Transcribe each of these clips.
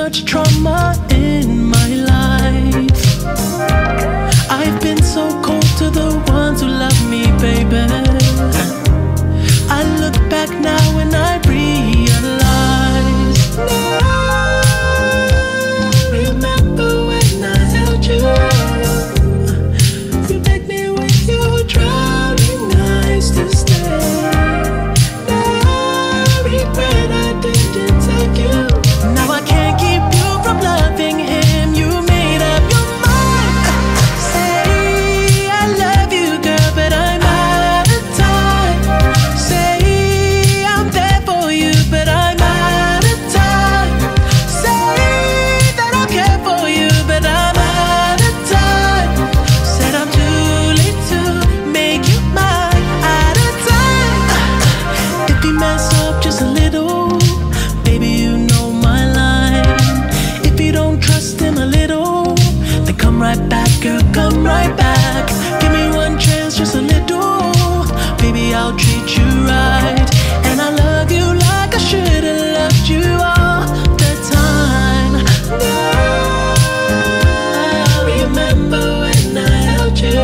much trauma in my life. I've been so cold to the ones who love me, baby. I look back now and I realize. Now, remember when I held you? You begged me with your drowning eyes to stay. Now, regret I didn't take you. Now I can't keep you from loving him. You made up your mind. Say I love you, girl, but I'm out of time. Say I'm there for you, but I'm out of time. Say that I care for you, but I'm out of time. Said I'm too late to make you mine. Out of time. If you mess up just a little, baby, you know my line. If you don't trust him a little, then come right back, girl, come right back. Give me one chance, just a little. Baby, I'll treat you right. And I love you like I should have loved you all the time. Now, remember when I held you?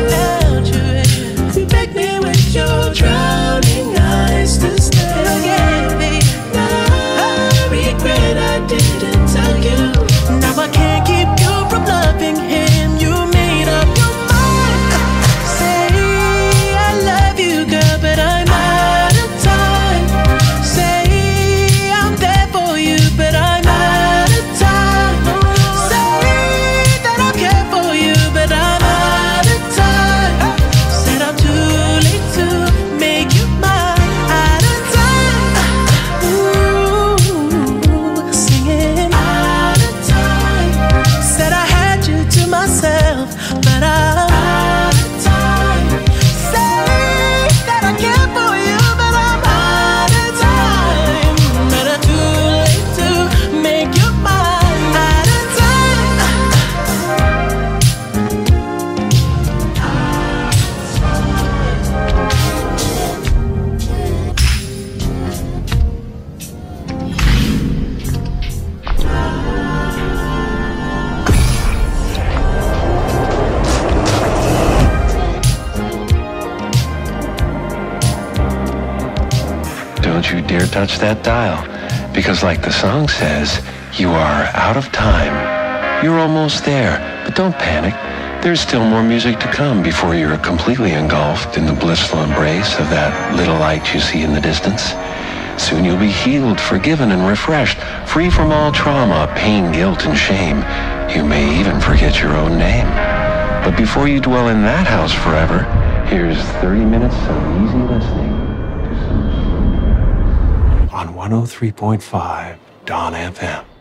You begged me with your drowning eyes to stay. Now, regret I didn't tell you. Now I can't keep you from loving him. You made up your mind. Say I love you, girl, but I'm out of time. Say I'm there for you, but I'm out of time. Say that I care for you, but I'm out of time. Said I'm too late to make you mine. Out of time. Ooh, singing out of time. Said I had you to myself, but I'm out of time. Say that I care for you, but I'm out of time. But I'm too late to make you mine. Out of time. Don't you dare touch that dial, because like the song says, you are out of time. You're almost there, but don't panic. There's still more music to come before you're completely engulfed in the blissful embrace of that little light you see in the distance. Soon you'll be healed, forgiven, and refreshed, free from all trauma, pain, guilt, and shame. You may even forget your own name. But before you dwell in that house forever, here's 30 minutes of easy listening to some on 103.5 Dawn FM.